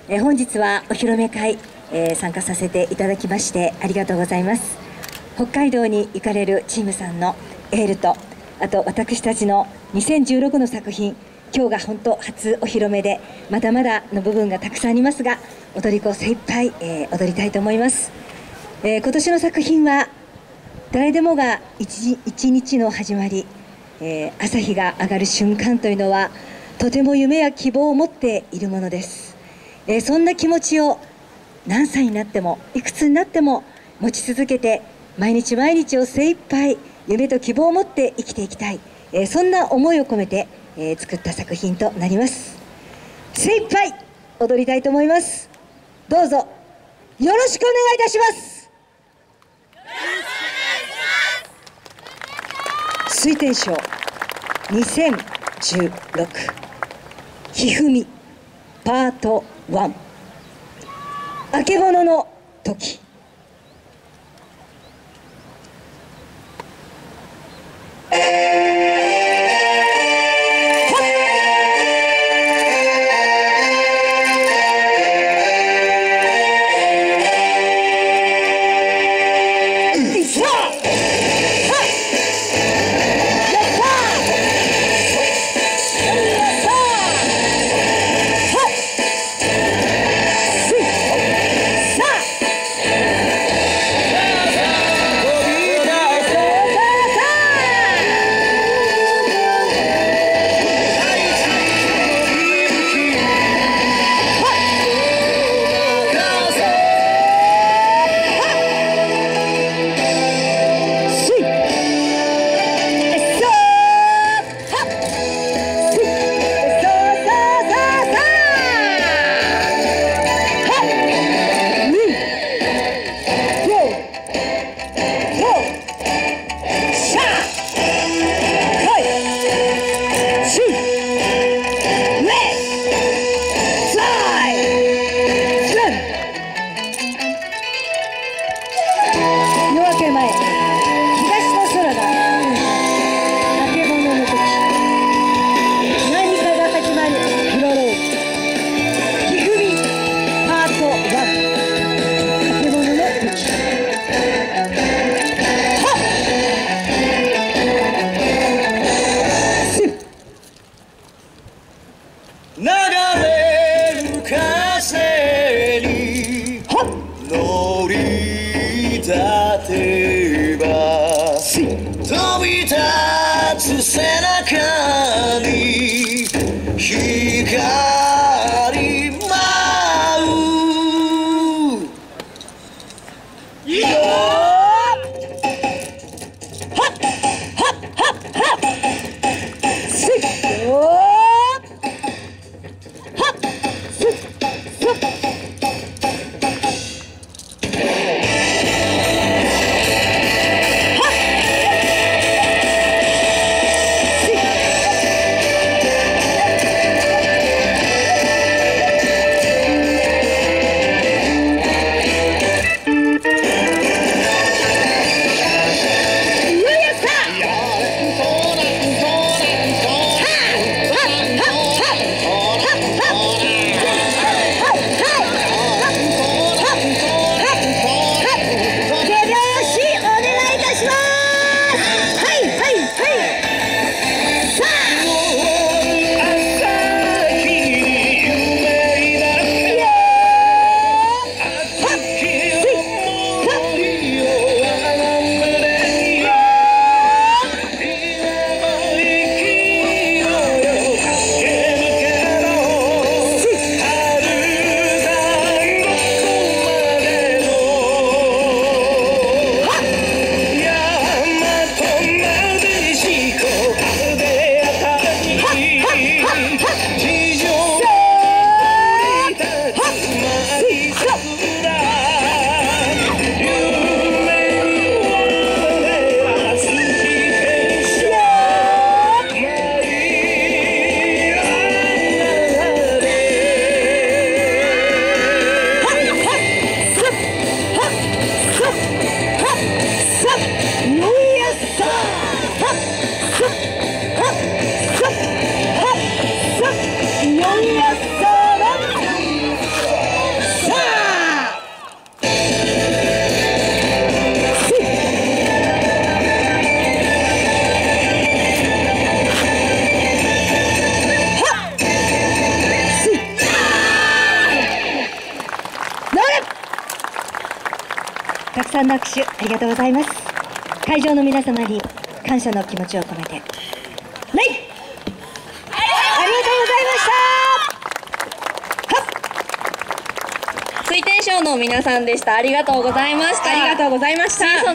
本日はお披露目会、参加させていただきましてありがとうございます。北海道に行かれるチームさんのエールと、あと私たちの2016の作品、今日が本当初お披露目で、まだまだの部分がたくさんありますが、踊り子精一杯、踊りたいと思います。今年の作品は誰でもが一日の始まり、朝日が上がる瞬間というのはとても夢や希望を持っているものです。そんな気持ちを何歳になってもいくつになっても持ち続けて、毎日毎日を精一杯夢と希望を持って生きていきたい、そんな思いを込めて、作った作品となります。精一杯踊りたいと思います。どうぞよろしくお願いいたします。水天賞2016ひふみパート1、あけぼのの時。 飛び立つ背中に光舞うよ。はっはっはっはっすっよはっすっすったくさんの握手ありがとうございます。会場の皆様に感謝の気持ちを込めて、レイ、ありがとうございました。 水天賞の皆さんでした。ありがとうございました。 ありがとうございました。